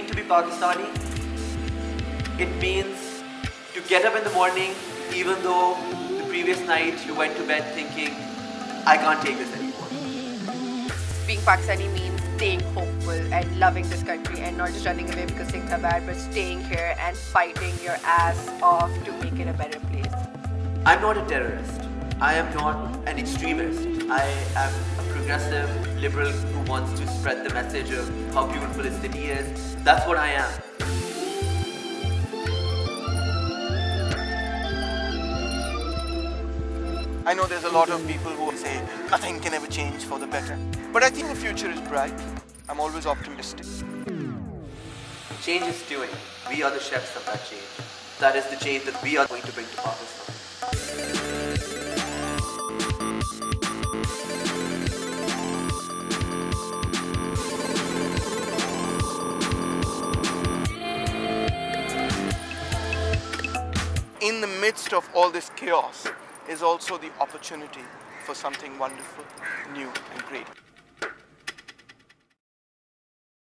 mean to be Pakistani? It means to get up in the morning even though the previous night you went to bed thinking, I can't take this anymore. Being Pakistani means staying hopeful and loving this country and not just running away because things are bad, but staying here and fighting your ass off to make it a better place. I'm not a terrorist. I am not an extremist. I am a progressive liberal who wants to spread the message of how beautiful a city is. That's what I am. I know there's a lot of people who say nothing can ever change for the better. But I think the future is bright. I'm always optimistic. Change is stewing. We are the chefs of that change. That is the change that we are going to bring to Pakistan. In the midst of all this chaos is also the opportunity for something wonderful, new and great.